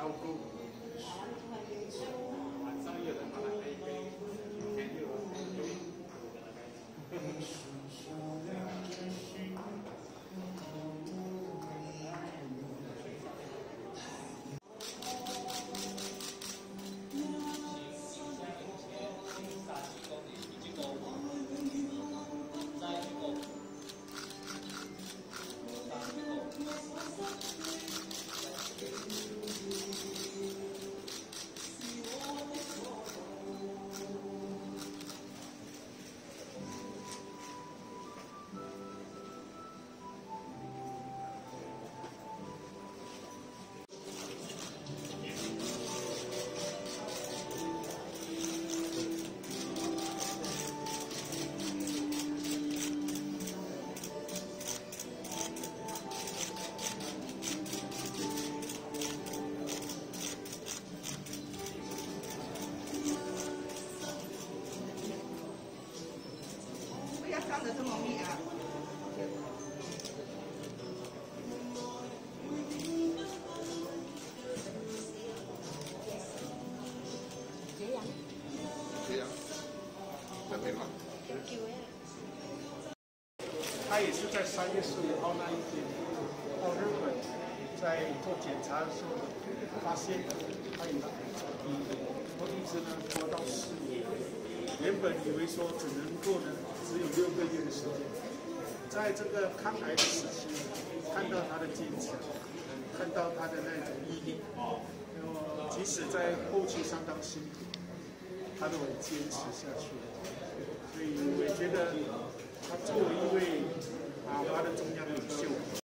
照顾。晚上有人把他那一杯甜酒不要放的这么密啊！ 这样， 这边吗？ 他也是在3月15号那一天到日本，在做检查的时候发现他有癌症，一直呢拖到4年。原本以为说只能够呢只有6个月的时间，在这个抗癌的时期，看到他的坚强，看到他的那种毅力，即使在后期相当辛苦，他都很坚持下去。所以我也觉得他作为一位华的中央领袖。